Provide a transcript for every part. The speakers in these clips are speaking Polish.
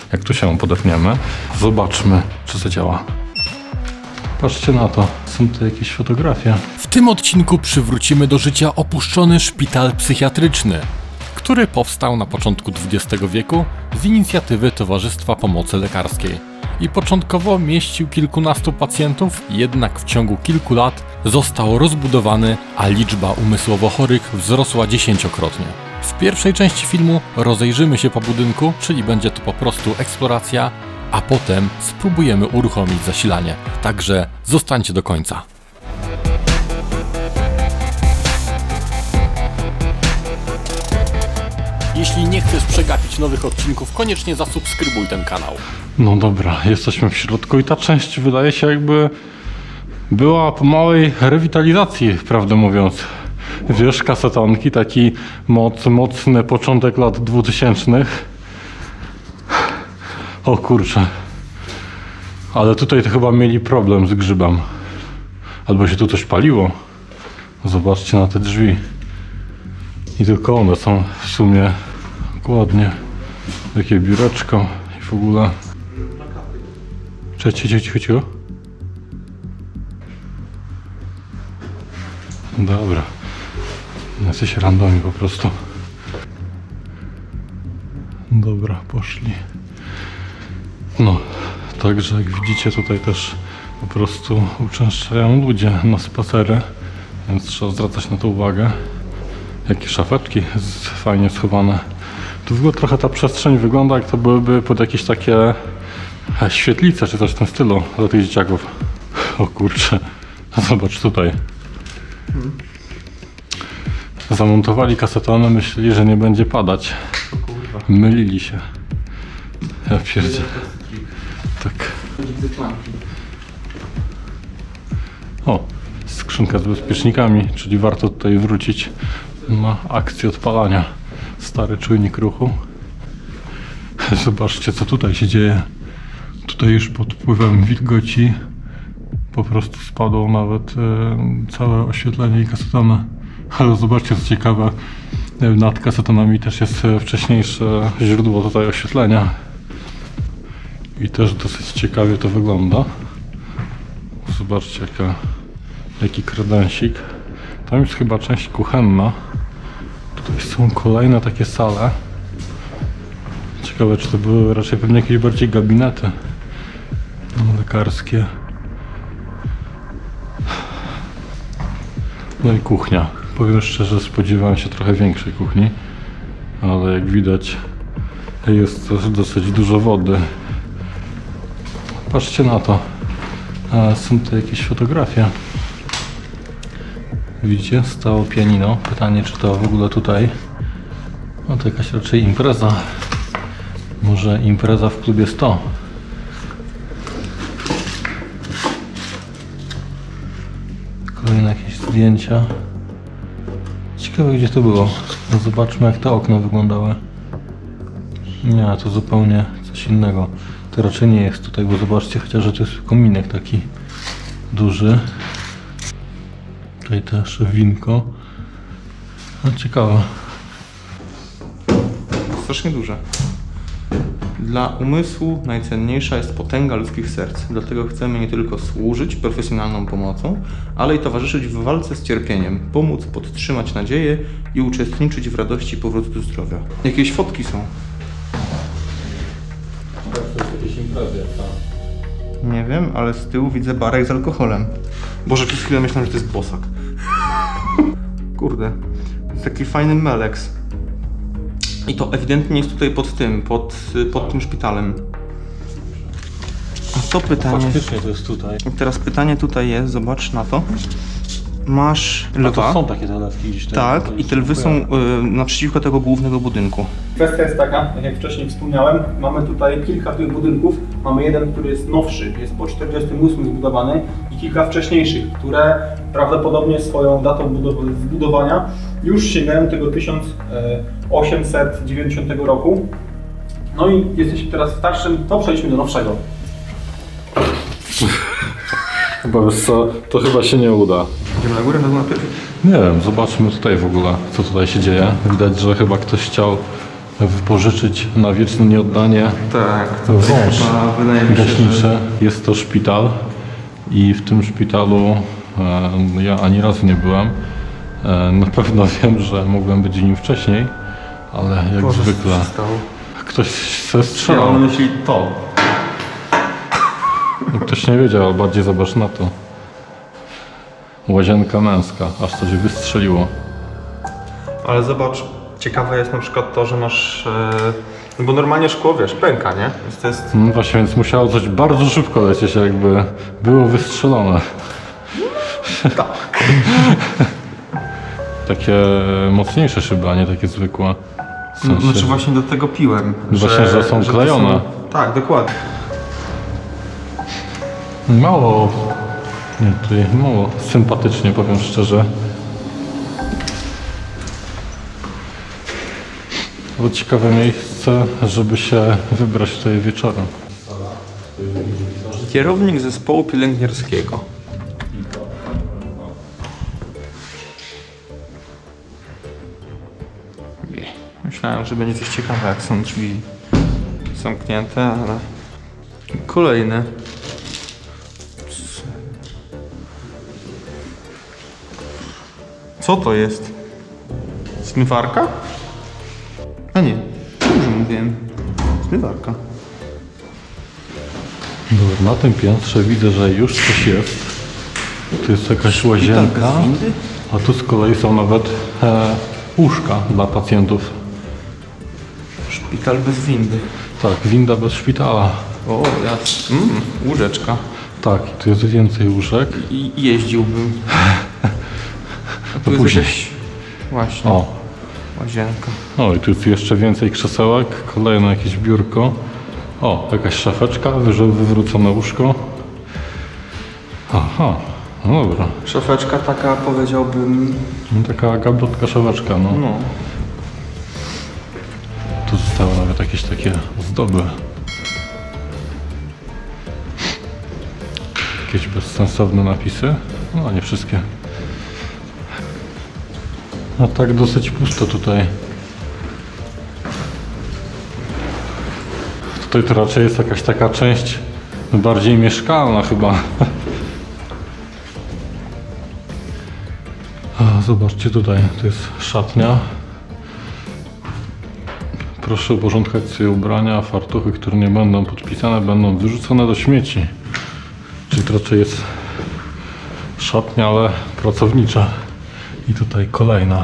Jak tu się podepniemy, zobaczmy, czy to działa. Patrzcie na to, są tu jakieś fotografie. W tym odcinku przywrócimy do życia opuszczony szpital psychiatryczny, który powstał na początku XX wieku z inicjatywy Towarzystwa Pomocy Lekarskiej i początkowo mieścił kilkunastu pacjentów, jednak w ciągu kilku lat został rozbudowany, a liczba umysłowo chorych wzrosła 10-krotnie. W pierwszej części filmu rozejrzymy się po budynku, czyli będzie to po prostu eksploracja, a potem spróbujemy uruchomić zasilanie. Także zostańcie do końca. Jeśli nie chcesz przegapić nowych odcinków, koniecznie zasubskrybuj ten kanał. No dobra, jesteśmy w środku i ta część wydaje się jakby była po małej rewitalizacji, prawdę mówiąc. Wiesz, kasetonki, taki mocny początek lat 2000. O kurczę. Ale tutaj to chyba mieli problem z grzybem. Albo się tu coś paliło. Zobaczcie na te drzwi. I tylko one są w sumie ładnie. Takie biureczko i w ogóle. Cicho. Dobra. Jesteś randomi po prostu. Dobra, poszli. No, także jak widzicie tutaj też po prostu uczęszczają ludzie na spacery, więc trzeba zwracać na to uwagę. Jakie szafeczki fajnie schowane. Tu w ogóle trochę ta przestrzeń wygląda, jak to byłyby pod jakieś takie świetlice czy coś w tym stylu dla tych dzieciaków. O kurczę, zobacz tutaj. Zamontowali kasetony, myśleli, że nie będzie padać. Mylili się. Ja pierdzie. Tak. O, skrzynka z bezpiecznikami, czyli warto tutaj wrócić na akcję odpalania. Stary czujnik ruchu. Zobaczcie, co tutaj się dzieje. Tutaj już pod wpływem wilgoci po prostu spadło nawet całe oświetlenie i kasetona. Ale zobaczcie, co ciekawe, nad kasetonami też jest wcześniejsze źródło tutaj oświetlenia. I też dosyć ciekawie to wygląda. Zobaczcie, jaki kredensik. Tam jest chyba część kuchenna. Tutaj są kolejne takie sale. Ciekawe, czy to były raczej pewnie jakieś bardziej gabinety lekarskie. No i kuchnia. Powiem szczerze, spodziewałem się trochę większej kuchni, ale jak widać jest też dosyć dużo wody. Patrzcie na to. Są tu jakieś fotografie. Widzicie? Stało pianino. Pytanie, czy to w ogóle tutaj. No to jakaś raczej impreza. Może impreza w klubie 100. Kolejne jakieś zdjęcia. Ciekawe, gdzie to było. No zobaczmy, jak te okna wyglądały. Nie, to zupełnie coś innego. To raczej nie jest tutaj, bo zobaczcie, chociaż że to jest kominek taki duży. Tutaj też winko. No ciekawe. Strasznie duże. Dla umysłu najcenniejsza jest potęga ludzkich serc. Dlatego chcemy nie tylko służyć profesjonalną pomocą, ale i towarzyszyć w walce z cierpieniem, pomóc podtrzymać nadzieję i uczestniczyć w radości powrotu do zdrowia. Jakieś fotki są. To jest jakieś imprezy, tak? Nie wiem, ale z tyłu widzę barek z alkoholem. Boże, przez chwilę myślałem, że to jest bosak. Kurde, to jest taki fajny Melex. I to ewidentnie jest tutaj pod tym szpitalem. A to pytanie... Faktycznie to jest tutaj. I teraz pytanie tutaj jest, zobacz na to. Masz lwa. To są takie te lewki gdzieś tutaj. Tak, i te lwy są naprzeciwko tego głównego budynku. Kwestia jest taka, tak jak wcześniej wspomniałem, mamy tutaj kilka tych budynków. Mamy jeden, który jest nowszy, jest po 1948 zbudowany i kilka wcześniejszych, które prawdopodobnie swoją datą zbudowania już sięgają tego 1890 roku. No i jesteśmy teraz w starszym, to przejdźmy do nowszego. Chyba wiesz co, to chyba się nie uda. Idziemy na górę, na tył? Nie wiem, zobaczmy tutaj w ogóle, co tutaj się dzieje. Widać, że chyba ktoś chciał wypożyczyć na wieczne nieoddanie Tak, wąż wydaje mi się, gaśniczy. Jest to szpital i w tym szpitalu ja ani razu nie byłem. Na pewno wiem, że mogłem być nim wcześniej, ale jak zwykle ktoś se strzelał. on myśli to. Ktoś nie wiedział, ale bardziej zobacz na to. Łazienka męska, aż coś wystrzeliło. Ale zobacz, ciekawe jest na przykład to, że masz... no bo normalnie szkło, wiesz, pęka, nie? Więc to jest... No właśnie, więc musiało coś bardzo szybko lecieć, jakby było wystrzelone. Tak. Takie mocniejsze szyby, a nie takie zwykłe. W sensie, Znaczy właśnie do tego piłem. Właśnie, że są klejone. Tak, dokładnie. mało, nie, tutaj mało sympatycznie, powiem szczerze. To ciekawe miejsce, żeby się wybrać tutaj wieczorem. Kierownik zespołu pielęgniarskiego. Myślałem, że będzie coś ciekawe, jak są drzwi zamknięte, ale... Kolejne. Co to jest? Zmywarka? A nie, dobrze mówiłem. Zmywarka. Dobra, na tym piętrze widzę, że już coś jest. Tu jest jakaś łazienka, a tu z kolei są nawet łóżka dla pacjentów. Szpital bez windy. Tak, winda bez szpitala. O, jasne. Łóżeczka. Tak, i tu jest więcej łóżek. I jeździłbym. A tu To później. jest jakaś... Właśnie, O, łazienka. no i tu jest jeszcze więcej krzesełek, kolejne jakieś biurko. O, jakaś szafeczka, wywrócone łóżko. Aha, no dobra. Szafeczka taka, powiedziałbym... No, taka gablotka szafeczka, no. No. Tu zostały nawet jakieś takie ozdoby. Jakieś bezsensowne napisy. No, nie wszystkie. No tak dosyć pusto tutaj. Tutaj to raczej jest jakaś taka część bardziej mieszkalna chyba. A, zobaczcie tutaj, to jest szatnia. Proszę uporządkować sobie ubrania, fartuchy, które nie będą podpisane, będą wyrzucone do śmieci. Czyli to raczej jest szatnia, ale pracownicza. I tutaj kolejna.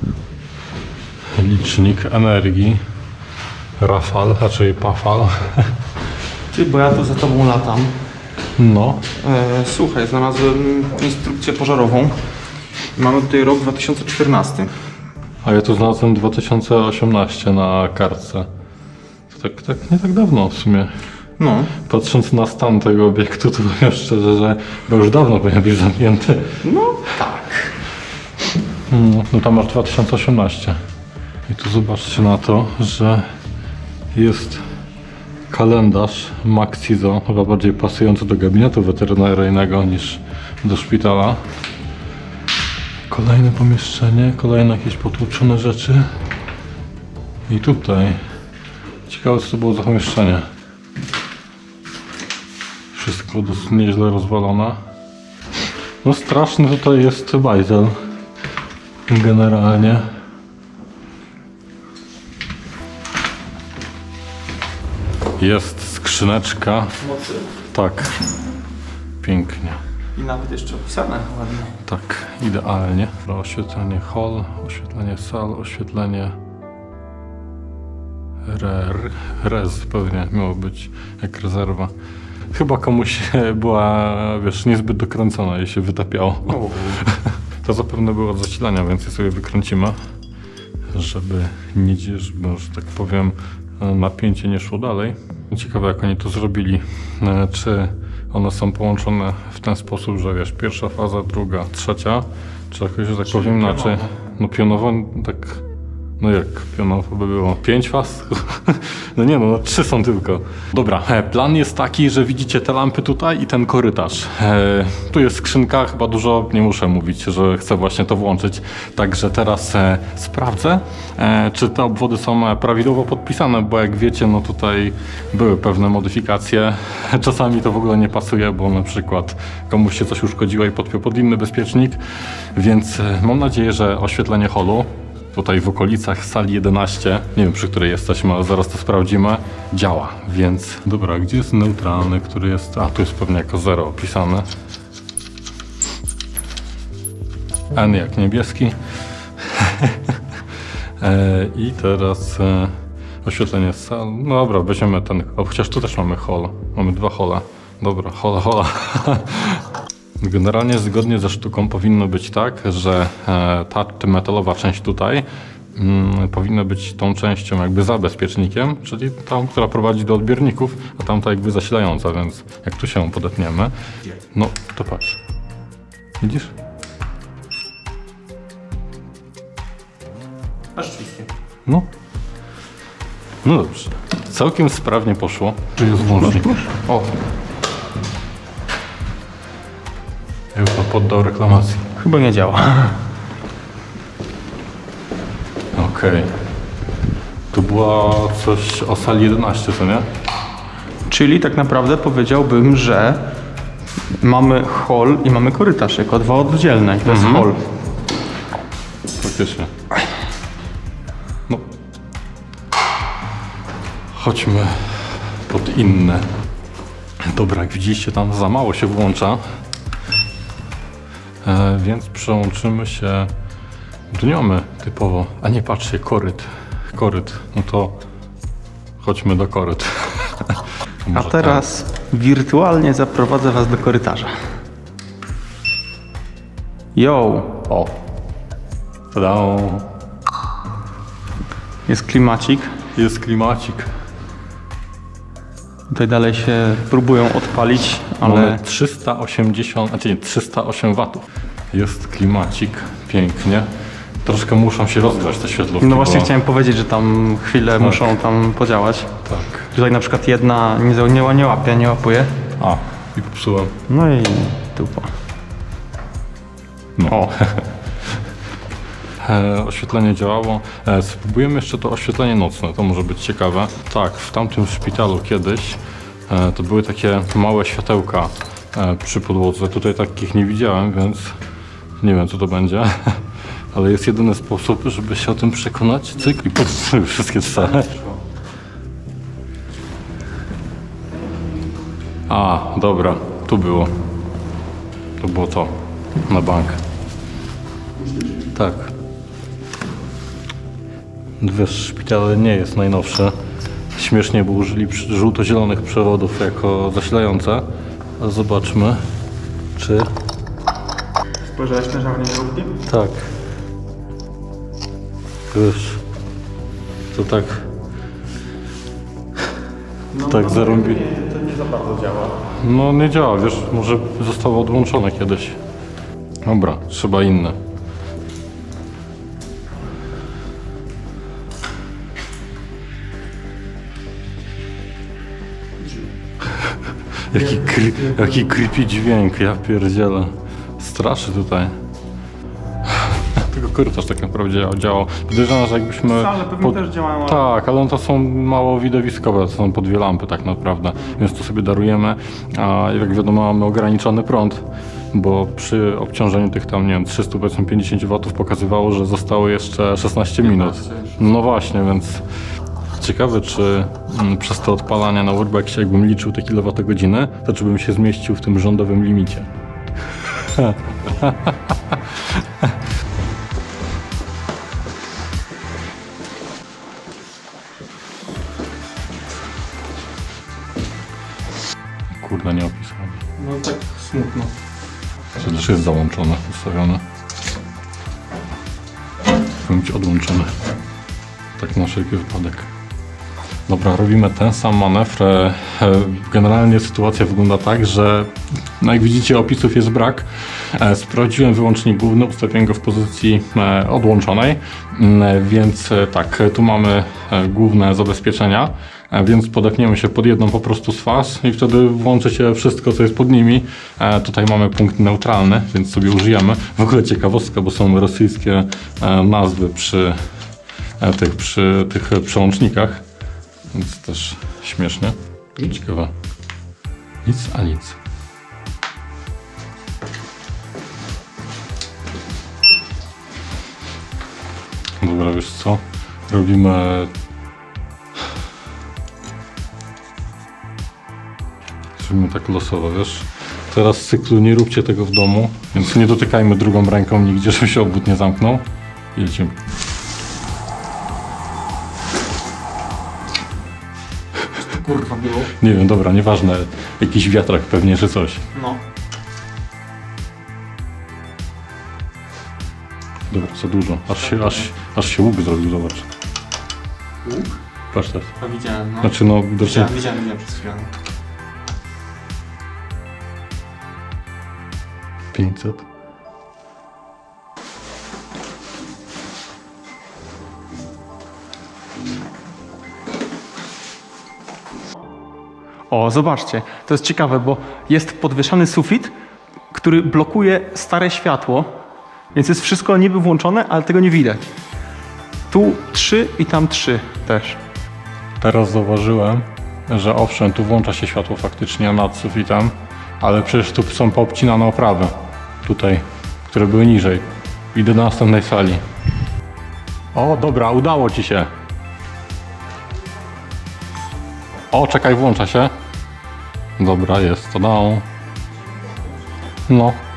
Licznik energii. Rafal, raczej Pafal. Ty, bo ja tu za tobą latam. No. Słuchaj, znalazłem instrukcję pożarową. Mamy tutaj rok 2014. A ja tu znalazłem 2018 na kartce. To tak nie tak dawno w sumie. No. Patrząc na stan tego obiektu, to powiem szczerze, że już dawno powinien być zamknięty. No tak. No tam masz 2018. I tu zobaczcie na to, że jest kalendarz Maxizo, chyba bardziej pasujący do gabinetu weterynaryjnego niż do szpitala. Kolejne pomieszczenie, kolejne jakieś potłuczone rzeczy. I tutaj ciekawe, co to było za pomieszczenie. Wszystko dosyć nieźle rozwalone. No straszny tutaj jest bajzel. Generalnie. Jest skrzyneczka. Mocy. Tak. Pięknie. I nawet jeszcze opisane ładnie. Tak, idealnie. Oświetlenie hall, oświetlenie sal, oświetlenie res pewnie miało być jak rezerwa. Chyba komuś była, wiesz, niezbyt dokręcona i się wytapiało. To zapewne było od zasilania, więc je sobie wykręcimy, żeby nie, żeby, że tak powiem, napięcie nie szło dalej. Ciekawe, jak oni to zrobili. Czy one są połączone w ten sposób, że wiesz, pierwsza faza, druga, trzecia, czy jakoś, że tak powiem, inaczej. No pionowo, tak, No jak pionowo by było? 5 faz? No nie no, 3 są tylko. Dobra, plan jest taki, że widzicie te lampy tutaj i ten korytarz. Tu jest skrzynka, chyba dużo nie muszę mówić, że chcę właśnie to włączyć. Także teraz sprawdzę, czy te obwody są prawidłowo podpisane, bo jak wiecie, no tutaj były pewne modyfikacje. Czasami to w ogóle nie pasuje, bo na przykład komuś się coś uszkodziło i podpiął pod inny bezpiecznik. Więc mam nadzieję, że oświetlenie holu tutaj w okolicach sali 11, nie wiem przy której jesteśmy, ale zaraz to sprawdzimy, działa, więc... Dobra, gdzie jest neutralny, który jest... A, tu jest pewnie jako 0 opisany. N jak niebieski. I teraz oświetlenie sal... No dobra, weźmiemy ten... O, chociaż tu też mamy hol. Mamy 2 hole. Dobra, hola. Generalnie zgodnie ze sztuką powinno być tak, że ta metalowa część tutaj powinna być tą częścią jakby za bezpiecznikiem, czyli tą, która prowadzi do odbiorników, a tamta jakby zasilająca, więc jak tu się podepniemy, no to patrz. Widzisz? A rzeczywiście. No. No dobrze. Całkiem sprawnie poszło. Czy jest włącznik? O! Ja chyba poddał reklamacji. Chyba nie działa. Okej. Tu była coś o sali 11, co nie? Czyli tak naprawdę powiedziałbym, że mamy hol i mamy korytarz jako 2 oddzielne. To jest hol. Faktycznie. No. Chodźmy pod inne. Dobra, jak widzicie, tam za mało się włącza. Więc przełączymy się dniomy typowo. A nie, patrzcie, koryt. No to chodźmy do koryt. A teraz wirtualnie zaprowadzę was do korytarza. Yo! O! Tada! Jest klimacik. Jest klimacik. Tutaj dalej się próbują odpalić, ale... Mamy 380, znaczy nie, 308 watów. Jest klimacik, pięknie. Troszkę muszą się rozgrzać te świetlówki. No właśnie chciałem powiedzieć, że tam chwilę muszą tam podziałać. Tak. Tutaj na przykład jedna nie łapuje. A, i popsułem. No i dupa. No. O. Oświetlenie działało. Spróbujemy jeszcze to oświetlenie nocne, to może być ciekawe. Tak, w tamtym szpitalu kiedyś to były takie małe światełka przy podłodze. Tutaj takich nie widziałem, więc nie wiem co to będzie. Ale jest jedyny sposób, żeby się o tym przekonać. Cyk i podsuń wszystkie cztery. A, dobra, tu było. To było to. Na bank. Tak. Wiesz, szpital nie jest najnowszy. Śmiesznie, bo użyli żółto-zielonych przewodów jako zasilające. Ale zobaczmy, czy... Spojrzałeś na żarnie żółtki? Tak. Wiesz, to tak... tak zarąbi... To nie za bardzo działa. No nie działa, wiesz, może zostało odłączone kiedyś. Dobra, trzeba inne. Jaki creepy dźwięk, ja pierdzielę. Straszy tutaj. Tylko korytarz tak naprawdę działał. Podejrzewam, że jakbyśmy... Ale pewnie też działają. Tak, ale to są mało widowiskowe, to są po 2 lampy tak naprawdę, więc to sobie darujemy, a jak wiadomo mamy ograniczony prąd, bo przy obciążeniu tych tam, nie wiem, 350 W pokazywało, że zostało jeszcze 16 minut. No właśnie, więc ciekawe, czy przez to odpalanie na Urbexie, jakbym liczył te kilowatogodziny, to czy bym się zmieścił w tym rządowym limicie. Kurde, nie opisałem. No tak smutno. To też jest załączone, ustawione. Powinien być odłączony. Tak na wszelki wypadek. Dobra, robimy ten sam manewr. Generalnie sytuacja wygląda tak, że no jak widzicie, opisów jest brak. Sprawdziłem wyłącznik główny, ustawiłem go w pozycji odłączonej, więc tak, tu mamy główne zabezpieczenia, więc podepniemy się pod jedną po prostu z faz i wtedy włączy się wszystko, co jest pod nimi. Tutaj mamy punkt neutralny, więc sobie użyjemy. W ogóle ciekawostka, bo są rosyjskie nazwy przy tych przełącznikach, więc też śmiesznie. Ciekawe. Nic a nic. Dobra, wiesz co? Robimy tak losowo, wiesz? Teraz z cyklu nie róbcie tego w domu, więc nie dotykajmy drugą ręką nigdzie, żeby się obwód nie zamknął. I lecimy. Kurwa było. Nie wiem, dobra, nieważne. Jakiś wiatrak pewnie, czy coś. No. Dobra, za dużo. Aż się łuk zrobił, zobacz. Łuk? Patrz teraz. To widziałem, no. Znaczy no, Widziałem przez chwilę. 500. O, zobaczcie, to jest ciekawe, bo jest podwieszany sufit, który blokuje stare światło, więc jest wszystko niby włączone, ale tego nie widać. Tu 3 i tam 3 też. Teraz zauważyłem, że owszem, tu włącza się światło faktycznie nad sufitem, ale przecież tu są poobcinane oprawy. Tutaj, które były niżej. Idę do następnej sali. O, dobra, udało ci się. O, czekaj, włącza się. Dobra, jest to dało. No.